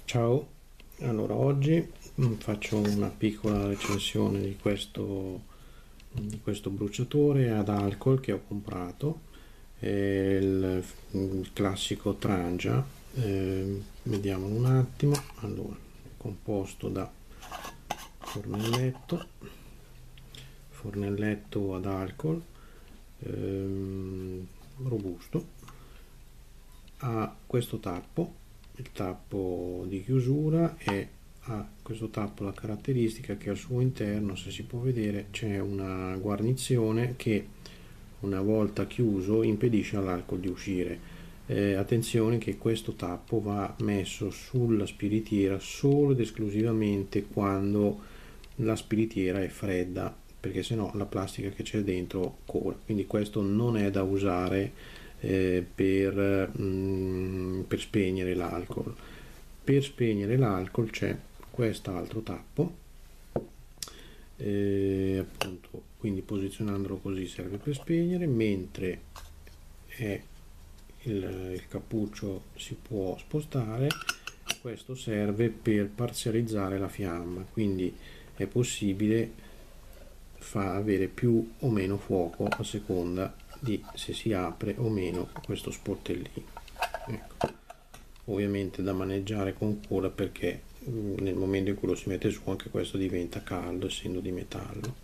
Ciao, allora oggi faccio una piccola recensione di questo bruciatore ad alcol che ho comprato, è il classico Trangia. Vediamo un attimo. Allora, composto da fornelletto, fornelletto ad alcol, robusto, ha questo tappo, il tappo di chiusura, e ha questo tappo la caratteristica che al suo interno, se si può vedere, c'è una guarnizione che una volta chiuso impedisce all'alcol di uscire. Attenzione che questo tappo va messo sulla spiritiera solo ed esclusivamente quando la spiritiera è fredda, perché sennò la plastica che c'è dentro cola. Quindi questo non è da usare per spegnere l'alcol. Per spegnere l'alcol c'è quest'altro tappo, appunto, quindi posizionandolo così serve per spegnere, mentre è il cappuccio si può spostare. Questo serve per parzializzare la fiamma, quindi è possibile avere più o meno fuoco a seconda di se si apre o meno questo sportellino. Ecco. Ovviamente da maneggiare con cura, perché nel momento in cui lo si mette su anche questo diventa caldo, essendo di metallo.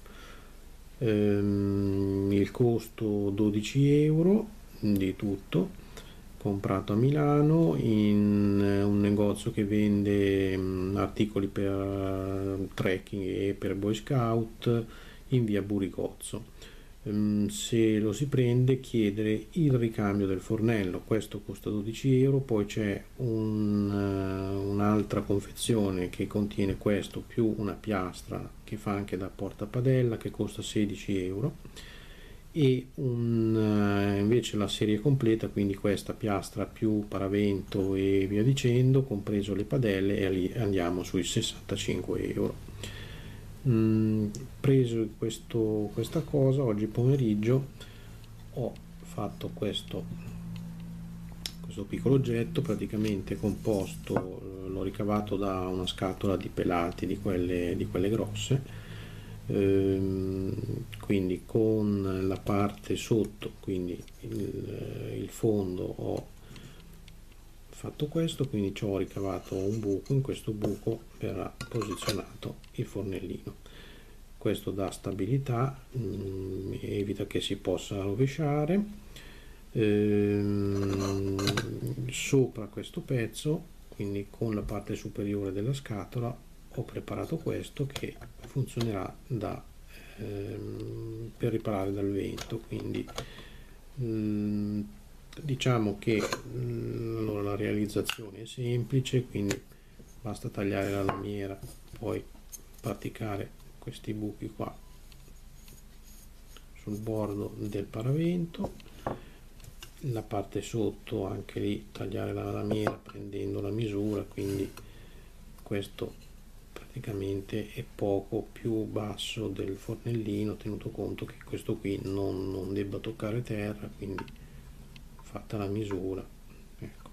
Il costo 12 € di tutto, comprato a Milano in un negozio che vende articoli per trekking e per Boy Scout in via Burigozzo. Se lo si prende, chiedere il ricambio del fornello, questo costa 12 €. Poi c'è un'altra confezione che contiene questo più una piastra che fa anche da portapadella, che costa 16 € e invece la serie completa, quindi questa piastra più paravento e via dicendo, compreso le padelle, e lì andiamo sui 65 €. Preso questa cosa, oggi pomeriggio ho fatto questo piccolo oggetto praticamente composto, l'ho ricavato da una scatola di pelati di quelle grosse. Quindi con la parte sotto, quindi il fondo, ho fatto questo, quindi ci ho ricavato un buco. In questo buco verrà posizionato il fornellino. Questo dà stabilità, evita che si possa rovesciare. Sopra questo pezzo, quindi con la parte superiore della scatola, ho preparato questo che funzionerà per riparare dal vento. Quindi diciamo che allora, la realizzazione è semplice, quindi basta tagliare la lamiera, poi praticare questi buchi qua sul bordo del paravento, la parte sotto anche lì tagliare la lamiera prendendo la misura, quindi questo praticamente è poco più basso del fornellino, tenuto conto che questo qui non debba toccare terra, quindi fatta la misura, ecco.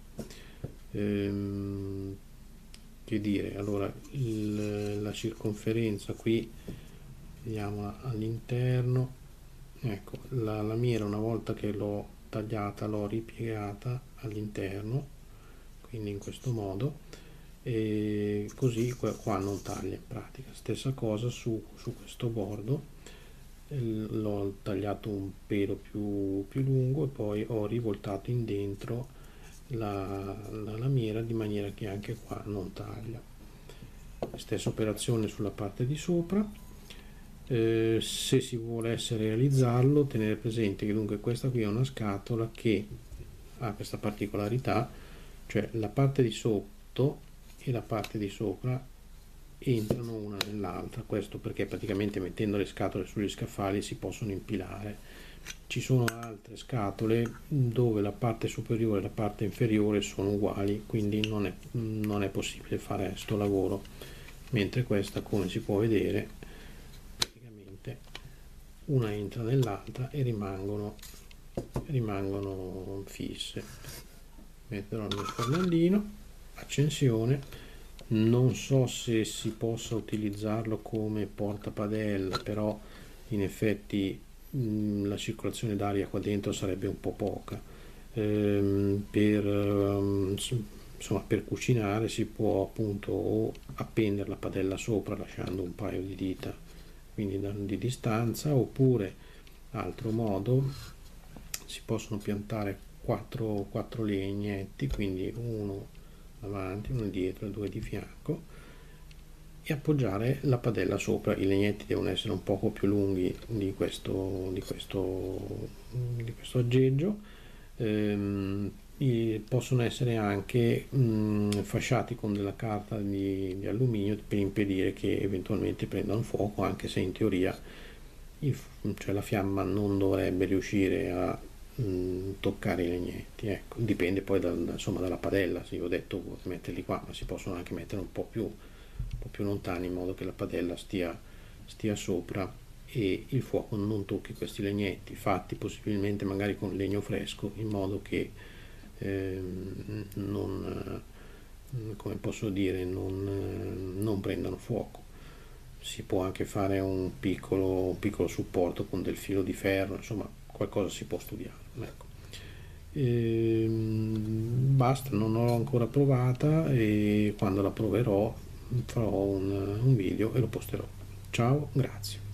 Che dire, allora la circonferenza qui, vediamola all'interno. Ecco, la lamiera, una volta che l'ho tagliata, l'ho ripiegata all'interno, quindi in questo modo, e così qua non taglia. In pratica stessa cosa su questo bordo, l'ho tagliato un pelo più lungo e poi ho rivoltato in dentro la lamiera di maniera che anche qua non taglia. Stessa operazione sulla parte di sopra. Se si volesse realizzarlo, tenere presente che dunque questa qui è una scatola che ha questa particolarità, cioè la parte di sotto e la parte di sopra entrano una nell'altra. Questo perché praticamente mettendo le scatole sugli scaffali si possono impilare. Ci sono altre scatole dove la parte superiore e la parte inferiore sono uguali, quindi non è possibile fare sto lavoro, mentre questa, come si può vedere, praticamente una entra nell'altra e rimangono fisse. Metterò il mio fornellino, accensione, Non so se si possa utilizzarlo come portapadella, però in effetti la circolazione d'aria qua dentro sarebbe un po' poca. Insomma, per cucinare si può appunto o appendere la padella sopra lasciando un paio di dita, quindi di distanza, oppure altro modo, si possono piantare quattro legnetti, quindi uno davanti, uno dietro e due di fianco, e appoggiare la padella sopra. I legnetti devono essere un poco più lunghi di questo aggeggio. Possono essere anche fasciati con della carta di alluminio per impedire che eventualmente prendano fuoco, anche se in teoria cioè la fiamma non dovrebbe riuscire a toccare i legnetti. Ecco, dipende poi insomma, dalla padella. Se io ho detto metterli qua, ma si possono anche mettere un po' più lontani in modo che la padella stia sopra e il fuoco non tocchi questi legnetti, fatti possibilmente magari con legno fresco, in modo che non, come posso dire, non prendano fuoco. Si può anche fare un piccolo supporto con del filo di ferro, insomma qualcosa si può studiare, ecco. Basta, non l'ho ancora provata e quando la proverò farò un video e lo posterò. Ciao, grazie.